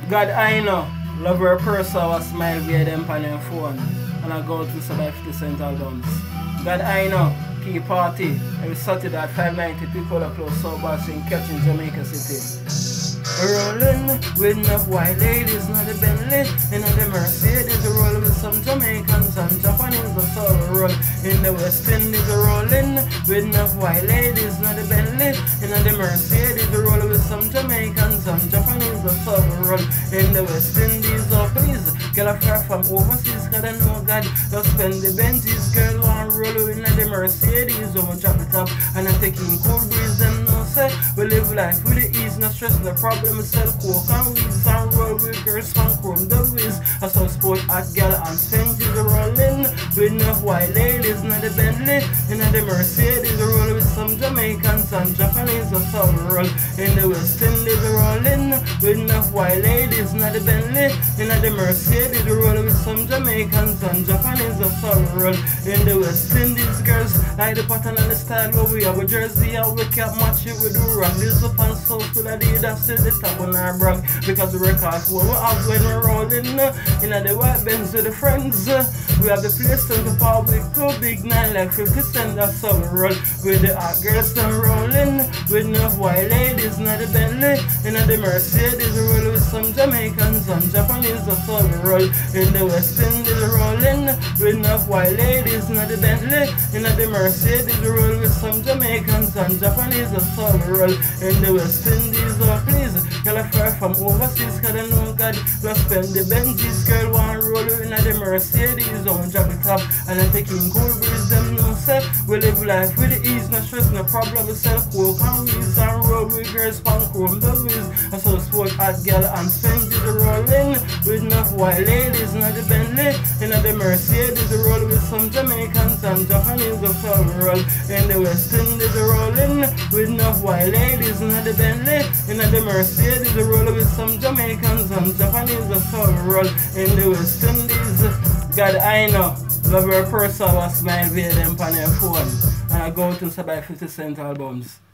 God I know, love her person was smile via them on their phone. And I go to some 50 cent albums. God I know, key party, every Saturday at 590 people are close so bad in catching Jamaica City. Rolling with enough white ladies, not the Bentley, and not the Mercedes. Roll with some Jamaicans and Japanese, the soul roll in the West Indies. Rolling with enough white ladies, not the Bentley, and not the Mercedes. Roll with some Jamaicans and Japanese, the soul roll in the West Indies. Oh please, girl I far from overseas, cause I know God just spend the Benzies. Girl want roll in the Mercedes, over drop it up, and I'm taking cool breeze. Them no say we live life with the ease, no stress, no problem. Sell coke and weeds and roll with girls and chrome the whiz. I saw sport at girl and Spengy's rolling with enough white ladies, not the Bentley, and the Mercedes. Roll with some Jamaicans and Japanese. I saw roll in the West Indies. Rolling with enough white ladies, not the Bentley, and the Mercedes. Roll with some Jamaicans and Japanese. I saw roll in the West Indies. Girls like the pattern and the style where we have a jersey and we can't match it with the rock. This up and so full of the top on our brag, because the records what we have when we're rolling in the white Benz with the friends. We have the place to power with two big 9 like 50 cent. That's how we roll with the hot girls and rolling with enough white ladies, not the Bentley, and the Mercedes. Roll with some Jamaicans and Japanese. That's how we roll in the West Indies. Rolling with enough white ladies, not the Bentley, and the Mercedes. Roll with some Jamaicans and Japanese. That's how we roll in the West Indies. Oh please, girl I far from overseas, cause I know God just spend the Benzies. Girl want roll in the Mercedes, don't drop it up, and I'm taking cool breeze. Them no say we live life with the ease, no stress, no problem. We sell coke and weeds and roll with girls pan chrome the whiz. I saw sport at girl and Spengy's. Rolling with enough white ladies, not the Bentley, and the Mercedes. Roll with some Jamaicans and Japanese. The soul roll in the West Indies. Rolling with enough white ladies, not the Bentley, and the Mercedes. Roll with some Jamaicans and Japanese. The soul roll in the West Indies. God I know, love her person was smile via them on their phone. And I go to buy 50 cent albums.